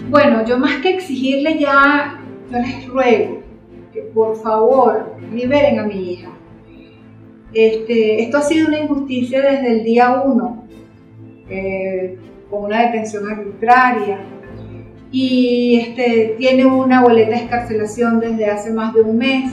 Bueno, yo más que exigirle ya, yo les ruego que por favor liberen a mi hija. Esto ha sido una injusticia desde el día 1, con una detención arbitraria, y tiene una boleta de excarcelación desde hace más de un mes.